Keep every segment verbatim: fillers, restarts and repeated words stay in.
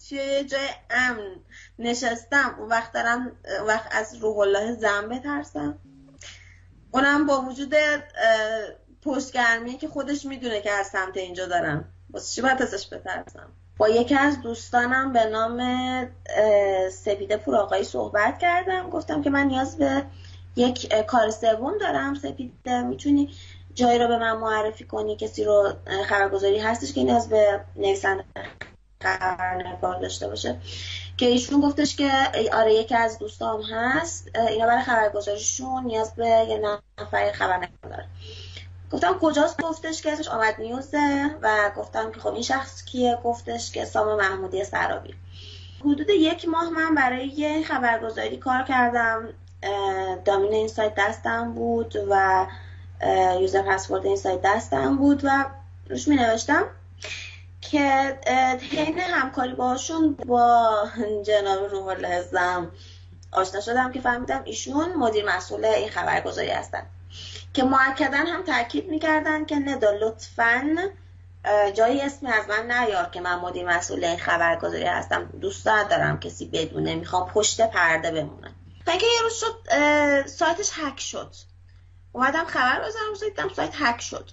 توی جای امن نشستم، اون وقت دارم اون وقت از روح الله زن بترسم؟ اونم با وجود پشتگرمیه که خودش میدونه که از سمت اینجا دارم، واسه چی باید ازش بترسم؟ با یکی از دوستانم به نام سپیده پور آقایی صحبت کردم، گفتم که من نیاز به یک کار سوم دارم. سپیده میتونی جایی رو به من معرفی کنی، کسی رو خبرگزاری هستش که نیاز به نویسنده خبرنگار داشته باشه؟ که ایشون گفتش که آره یکی از دوستام هست، اینا برای خبرگزاریشون نیاز به یه نفر خبرنگار داره. گفتم کجاست؟ گفتش که اسمش آمد نیوزه و گفتم که خب این شخص کیه؟ گفتش که سام محمودی سرابی. حدود یک ماه من برای یه خبرگزاری کار کردم، دامین این سایت دستم بود و یوزر پسورد این سایت دستم بود و روش می نوشتم که حین همکاری باشون با جناب روح الله زم آشنا شدم که فهمیدم ایشون مدیر مسئول این خبرگزاری هستن که مؤکداً هم تاکید میکردن که ندا لطفاً جایی اسمی از من نیار که من مدیر مسئول این خبرگزاری هستم، دوست دارم کسی بدونه، میخوام پشت پرده بمونم. تا اینکه یه روز شد سایتش هک شد، اومدم خبر بزنم دیدم سایت هک شد.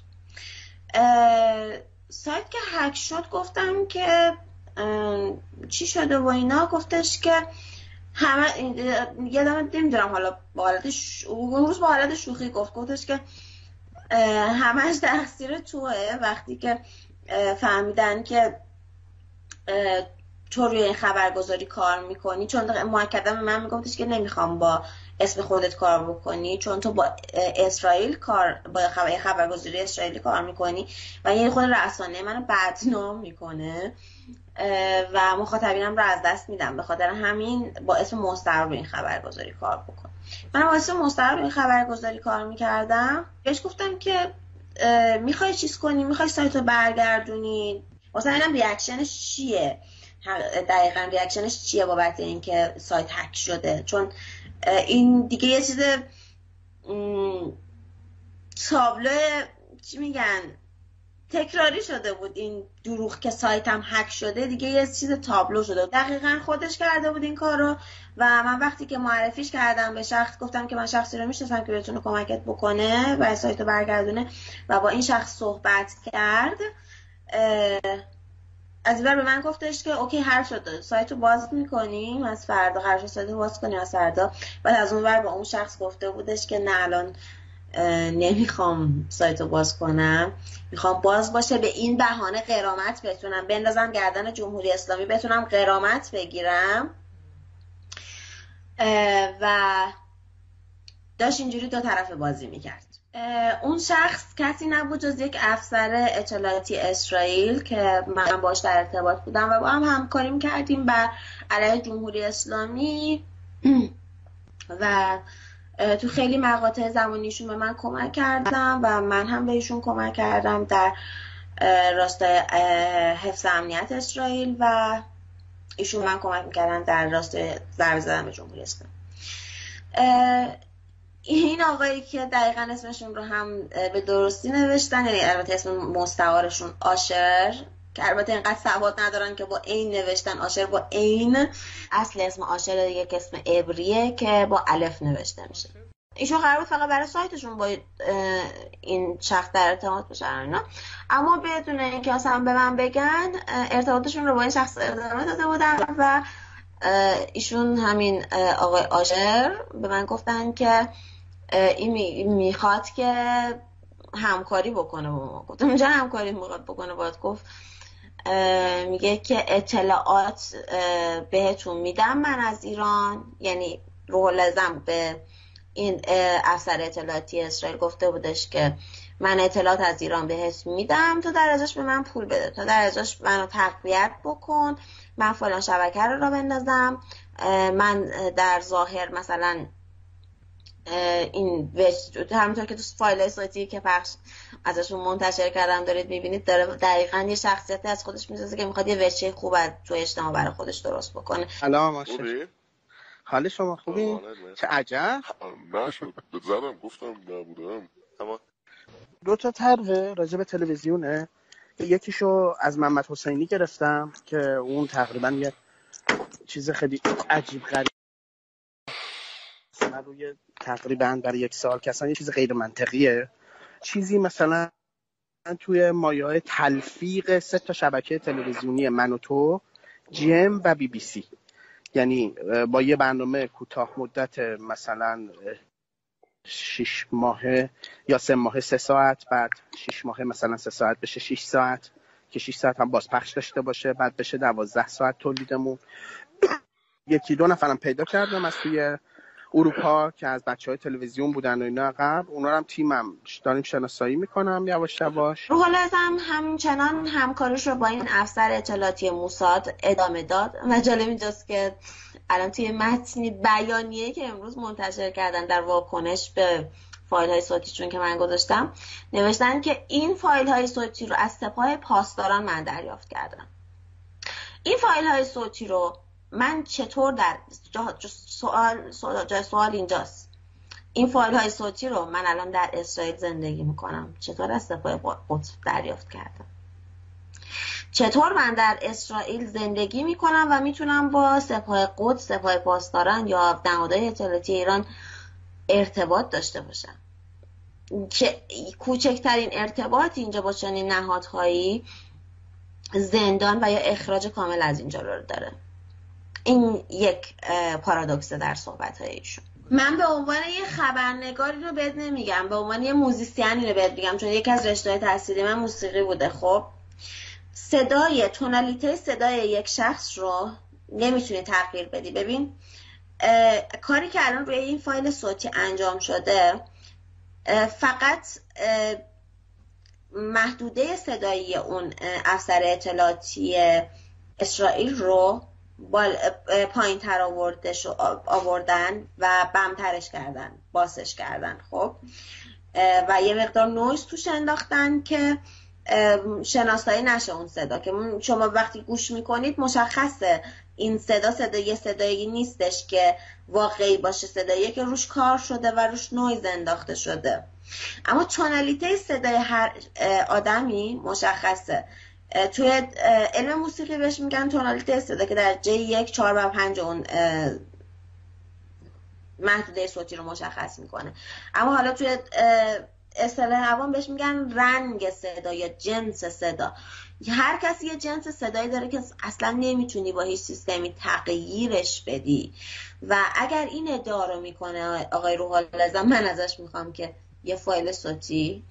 سایت که هک شد گفتم که چی شده و اینا، گفتش که همه یه دامه نمیدونم حالا با حالت ش... اون روز با حالت شوخی گفت گفتش که همش تقصیر توه وقتی که فهمیدن که تو روی این خبرگزاری کار میکنی، چون مؤکدا به من میگفتش که نمیخوام با اسم خودت کار بکنی چون تو با اسرائیل کار با خبر خبرگزاری اسرائیلی کار میکنی و یه خود رسانه منو بدنام میکنه و مخاطبینم رو از دست میدم، به خاطر همین با اسم مستعار روی این خبرگزاری کار بکن. من با اسم مستعار روی این خبرگزاری کار میکردم، بهش گفتم که میخوای چیز کنی، میخوای سایتو برگردونی، مثلا اینم ریاکشنش چیه، دقیقاً ریاکشنش چیه بابت اینکه سایت هک شده، چون این دیگه یه چیز تابلو چی میگن تکراری شده بود، این دروغ که سایتم هک شده دیگه یه چیز تابلو شده. دقیقاً خودش کرده بود این کارو و من وقتی که معرفیش کردم به شخص گفتم که من شخصی رو میشناسم که بتونه کمکت بکنه و سایتو برگردونه و با این شخص صحبت کرد، از این بر به من گفتش که اوکی هر شد سایتو باز میکنیم از فردا، هر شد سایتو باز کنیم از فردا. بعد از اون بر با اون شخص گفته بودش که نه الان نمیخوام سایتو باز کنم، میخوام باز باشه به این بهانه غرامت بتونم بندازم گردن جمهوری اسلامی، بتونم غرامت بگیرم و داشت اینجوری دو طرفه بازی میکرد. اون شخص کسی نبود جز یک افسر اطلاعاتی اسرائیل که من باش در ارتباط بودم و با هم همکاری میکردیم بر علیه جمهوری اسلامی و تو خیلی مقاطع زمانیشون به من کمک کردم و من هم به ایشون کمک کردم در راستای حفظ امنیت اسرائیل و ایشون من کمک میکردن در راستای ضربه زدن به جمهوری اسلامی. این آقایی که دقیقاً اسمشون رو هم به درستی نوشتن، یعنی البته اسم مستعارشون آشر که البته اینقدر سواد ندارن که با عین نوشتن، آشر با عین، اصل اسم آشر دیگه که اسم عبریه که با الف نوشته میشه. ایشون قرار بود فقط برای سایتشون با این شخص در ارتباط باشن اینا، اما بدون اینکه اصلا به من بگن ارتباطشون رو با این شخص ادامه داده بودن و ایشون همین آقای آشر به من گفتن که این میخواد که همکاری بکنه با ما. گفتم اونجا همکاری میخواد بکنه باید گفت میگه که اطلاعات بهتون میدم من از ایران، یعنی روح الله زم به این افسر اطلاعاتی اسرائیل گفته بودش که من اطلاعات از ایران بهت میدم، تو در ازاش به من پول بده، تو در ازاش منو تقویت بکن، من فلان شبکه رو را بندازم، من در ظاهر مثلا این وجه همونطور که تو فایل سایتی که پخش ازشون منتشر کردم دارید میبینید داره دقیقاً یه شخصیتی از خودش میسازه که میخواد یه وجه خوب از تو اجتماع برای خودش درست بکنه. سلام ماشاءالله. حال شما خوبی؟ چه عجب؟ نشد زدم گفتم نبودم. اما دو تا طرح راجع به تلویزیونه، یکیشو از محمد حسینی گرفتم که اون تقریبا یه چیز خیلی عجیب غریب مثلا روی تقریبا برای یک سال که اصلا یه چیز غیر منطقیه. چیزی مثلا توی مایه‌های تلفیق سه تا شبکه تلویزیونی من و تو، جیم و بی بی سی، یعنی با یه برنامه کوتاه مدت مثلا شش ماهه یا سه ماهه سه ساعت، بعد شش ماهه مثلا سه ساعت بشه شش ساعت که شش ساعت هم بازپخش داشته باشه، بعد بشه دوازده ساعت تولیدمون. یکی دو نفرم پیدا کردم از توی اروپا که از بچهای تلویزیون بودن و اینا قبل، اونا هم تیمم داریم شناسایی میکنم یواش یواش. روح العزم همچنان همکاریش رو با این افسر اطلاعاتی موساد ادامه داد و جالب اینجاست که الان توی متنی بیانیه‌ای که امروز منتشر کردن در واکنش به فایل های صوتی چون که من گذاشتم، نوشتن که این فایل های صوتی رو از سپاه پاسداران من دریافت کردم. این فایل های صوتی رو من چطور در جا سوال سوال جای سوال اینجاست، این فایل های صوتی رو من الان در اسرائیل زندگی میکنم، چطور از سپاه قدس دریافت کردم؟ چطور من در اسرائیل زندگی میکنم و میتونم با سپاه قدس، سپاه پاسداران یا نهادهای اطلاعاتی ایران ارتباط داشته باشم؟ که کوچکترین ارتباط اینجا با چنین نهادهایی زندان و یا اخراج کامل از اینجا رو داره. این یک پارادوکسه در صحبت‌های ایشون. من به عنوان یه خبرنگاری رو بهت نمیگم، به عنوان یه موزیسیانی رو بهت میگم، چون یکی از رشته‌های تحصیلی من موسیقی بوده. خب صدای تونالیته صدای یک شخص رو نمیتونی تغییر بدی. ببین کاری که الان روی این فایل صوتی انجام شده فقط محدوده صدایی اون افسر اطلاعاتی اسرائیل رو پایین تر آوردن و بمترش کردن، باسش کردن. خب و یه مقدار نویز توش انداختن که شناسایی نشه اون صدا، که شما وقتی گوش میکنید مشخصه این صدا صدای صدایی نیستش که واقعی باشه، صدایی که روش کار شده و روش نویز انداخته شده. اما تونالیته صدای هر آدمی مشخصه. توی علم موسیقی بهش میگن تونالیته صدا که در جی یک، چهار و پنج اون محدوده صوتی رو مشخص میکنه. اما حالا توی اصطلاح عوام بهش میگن رنگ صدا یا جنس صدا. هر کسی یه جنس صدایی داره که اصلا نمیتونی با هیچ سیستمی تغییرش بدی و اگر این ادعا رو میکنه آقای روح العزم، من ازش میخوام که یه فایل صوتی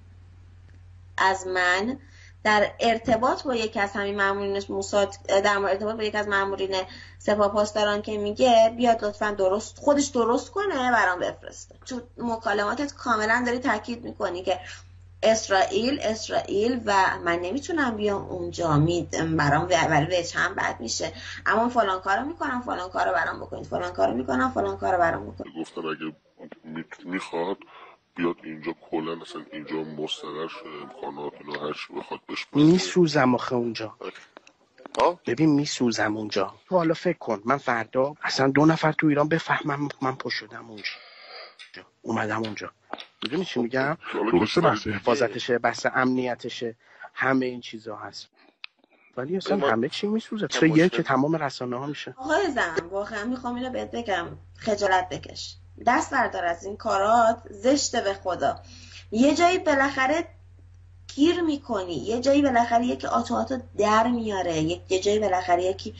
از من در ارتباط با یکی از همین مامورین موساد، در ارتباط با یکی از مامورین سپاه پاسداران که میگه بیاد لطفاً درست خودش درست کنه برام بفرسته. تو مکالماتت کاملا داری تاکید میکنی که اسرائیل اسرائیل و من نمیتونم بیام اونجا، میدم برام ولی وجه هم بد میشه، اما فلان کارو میکنم، فلان کارو برام بکنید، فلان کارو میکنم، فلان کارو برام بکنید. گفتن اگه میخواد بیاد اینجا کلا اصلا اینجا مستقر شه، امکانات اینا هر چی بخواد بهش بده. میسوزم آخه اونجا. ها؟ ببین میسوزم اونجا. تو حالا فکر کن من فردا اصلا دو نفر تو ایران بفهمم من پشت شدم اونجا، اومدم اونجا. میدونی چی میگم؟ درسته بحث حفاظتشه، بحث امنیتشه، همه این چیزا هست. ولی اصلا همه چی میسوزه. چه یه که تمام رسانه ها میشه. آقای زن واقعا میخوام اینو بهت بگم، خجالت بکش، دست بردار از این کارات، زشته به خدا. یه جایی بالاخره گیر میکنی، یه جایی بالاخره یکی آتواتو در میاره، یه جایی بالاخره یکی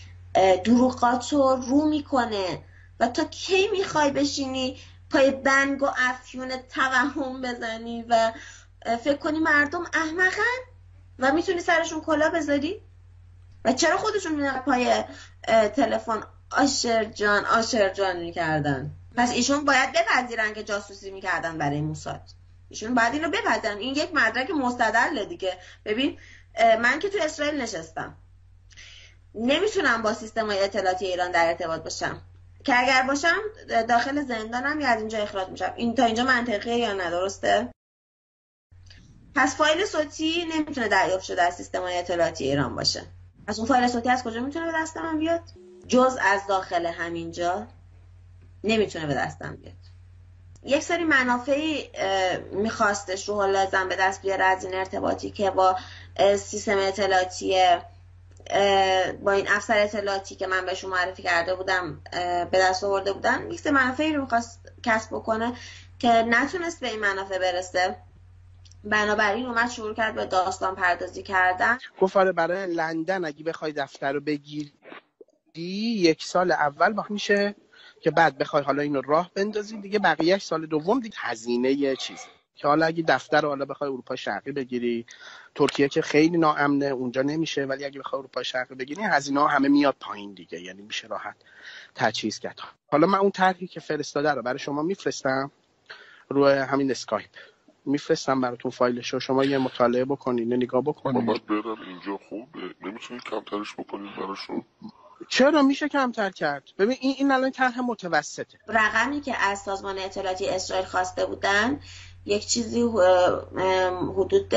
دروغاتو رو میکنه و تا کی میخوای بشینی پای بنگ و افیون توهم بزنی و فکر کنی مردم احمقن و میتونی سرشون کلا بذاری؟ و چرا خودشون میرن پای تلفن آشر جان آشر جان میکردن؟ پس ایشون باید بپذیرن که جاسوسی میکردن برای موساد. ایشون باید اینو بپذیرن. این یک مدرک مستدله دیگه. ببین من که تو اسرائیل نشستم، نمیتونم با سیستم‌های اطلاعاتی ایران در ارتباط باشم، که اگر باشم داخل زندانم یا از اینجا اخراج میشم. این تا اینجا منطقیه یا نه؟ درسته؟ پس فایل صوتی نمیتونه دریافت شده از سیستم‌های اطلاعاتی ایران باشه. از اون فایل صوتی از کجا میتونه به دست من بیاد؟ جز از داخل همینجا نمیتونه به دستم بیاد. یک سری منافعی میخواستش روح العزم به دست بیاره از این ارتباطی که با سیستم اطلاعاتی با این افسر اطلاعاتی که من بهشون معرفی کرده بودم به دست آورده بودن، میکس منافعی رو میخواست کسب بکنه که نتونست به این منافع برسه. بنابراین اومد شروع کرد به داستان پردازی کردن. گفت آره برای لندن اگه بخوای دفتر رو بگیری یک سال اول با میشه که بعد بخوای حالا اینو راه بندازی دیگه بقیه‌اش سال دوم دیگه هزینه یه چیزی که حالا اگه دفتر رو حالا بخوای اروپای شرقی بگیری، ترکیه که خیلی ناامنه اونجا نمیشه، ولی اگه بخوای اروپای شرقی بگیری هزینه ها همه میاد پایین دیگه، یعنی میشه راحت تجهیز کرد. حالا من اون طرحی که فرستاده رو برای شما میفرستم روی همین اسکایپ، میفرستم براتون فایلش رو، شما یه مطالعه بکنین، نگاه بکنین. من برم اینجا خوبه، نمیتونید کمترش بکنید براشون؟ چرا میشه کمتر کرد؟ ببین این این الان طرح متوسطه. رقمی که از سازمان اطلاعاتی اسرائیل خواسته بودن یک چیزی حدود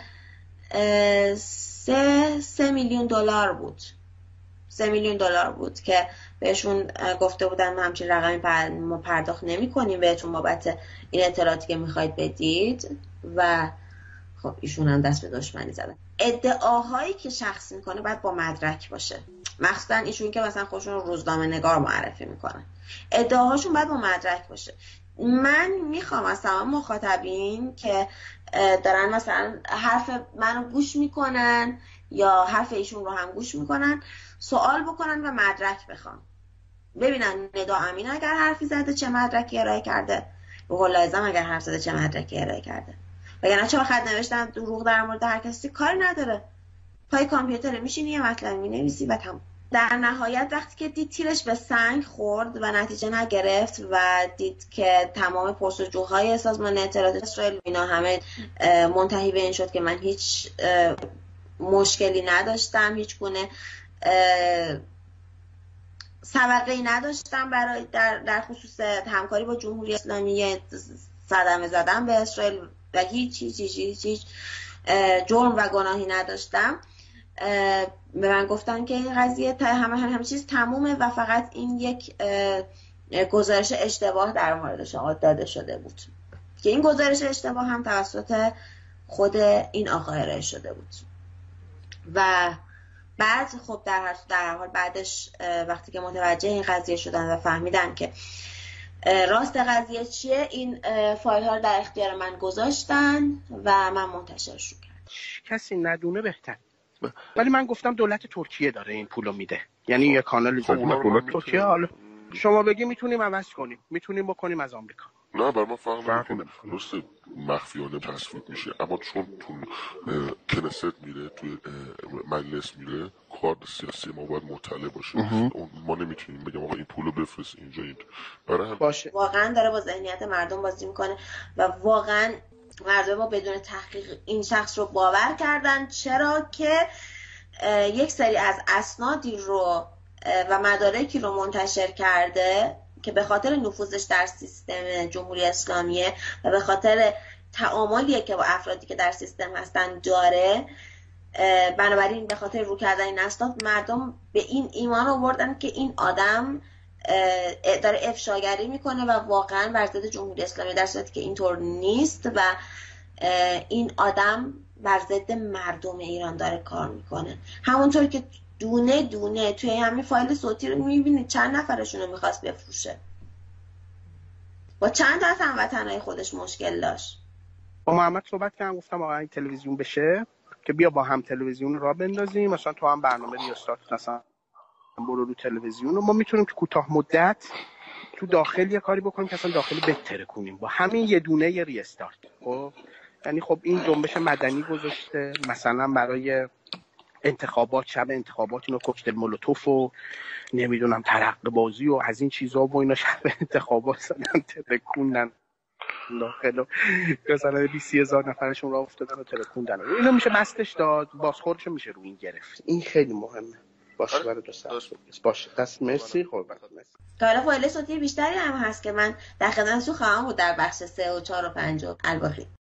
سه سه میلیون دلار بود. سه میلیون دلار بود که بهشون گفته بودن ما همچین رقمی ما پرداخت نمی کنیم بهتون بابت این اطلاعاتی که میخواید بدید و خب ایشون هم دست به دشمنی زدن. ادعاهایی که شخص میکنه باید با مدرک باشه، مخصوصا ایشون که مثلا خودشون رو روزنامه نگار معرفی میکنن، ادعاهاشون باید با مدرک باشه. من میخوام از تمام مخاطبین که دارن مثلا حرف منو گوش میکنن یا حرف ایشون رو هم گوش میکنن سوال بکنن و مدرک بخوان، ببینن ندا امین اگر حرفی زده چه مدرکی ارائه کرده، به قول لازم اگر حرف زده چه مدرکی ارائه کرده، وگرنه چه خط نوشتن دروغ در مورد هر کسی کاری نداره، پای کامپیوتر میشینی یه مطلب مینویسی و تمام. در نهایت وقتی که دید تیرش به سنگ خورد و نتیجه نگرفت و دید که تمام پرسجوهای سازمان اطلاعات اسرائیل اینا همه منتهی به این شد که من هیچ مشکلی نداشتم، هیچ گونه سابقه‌ای نداشتم برای در در خصوص همکاری با جمهوری اسلامی، صدمه زدن به اسرائیل و هیچ هیچ هیچ هیچ, هیچ جرم و گناهی نداشتم. به من گفتن که این قضیه همه همه همه چیز تمومه و فقط این یک گزارش اشتباه در موردش داده شده بود که این گزارش اشتباه هم توسط خود این آقا ارائه شده بود. و بعد خب در هر در حال بعدش وقتی که متوجه این قضیه شدن و فهمیدن که راست قضیه چیه، این فایل ها رو در اختیار من گذاشتن و من منتشرش کردم. کسی ندونه بهتر. ولی من گفتم دولت ترکیه داره این پولو میده، یعنی یه کانال خب دولت ترکیه. حالا شما بگی میتونیم عوض کنیم، میتونیم بکنیم از آمریکا. نه بر ما فهم میکنه درسته مخفیانه تصویب میشه، اما چون تو کنست میره توی مجلس میره کارت سیاسی ما باید مطلع باشه. ما نمیتونیم بگیم آقا این پولو بفرست اینجا این برای هم باشه. واقعا داره با ذهنیت مردم بازی میکنه و واقعا مردم ما بدون تحقیق این شخص رو باور کردن، چرا که یک سری از اسنادی رو و مدارکی رو منتشر کرده که به خاطر نفوذش در سیستم جمهوری اسلامیه و به خاطر تعاملیه که با افرادی که در سیستم هستن داره، بنابراین به خاطر رو کردن این اسناد مردم به این ایمان آوردن که این آدم داره افشاگری میکنه و واقعا بر ضد جمهوری اسلامی، در صورتی که اینطور نیست و این آدم بر ضد مردم ایران داره کار میکنه. همونطور که دونه دونه توی همین فایل صوتی رو میبینید چند نفرشون رو میخواست بفروشه، با چند تا از هموطنهای خودش مشکل داشت. با محمد صحبت کردم، گفتم آقا این تلویزیون بشه که بیا با هم تلویزیون را بندازیم، مثلا تو هم برنامه ریاستات مثلا برو رو تلویزیون و ما میتونیم که کوتاه مدت تو داخل یه کاری بکنیم که اصلا داخل بهتره کنیم با همین یه دونه یه ریاستارت. خب یعنی خب این جنبش مدنی گذاشته مثلا برای انتخابات، شب انتخابات اینو کوکتل مولوتوف و نمیدونم ترقه بازی و از این چیزا و اینا شب انتخابات زدن ترکوندن داخل و مثلا بیست هزار نفرشون را افتادن و ترکوندن. اینو میشه بستش داد، بازخوردش میشه رو این گرفت. این خیلی مهمه. باشه برای دوست باشه دست مرسی قربان. مرسی. حالا فایل صوتی بیشتری هم هست که من در خدمتتون خواهم بود در بخش سه و چهار و پنج و الباقی.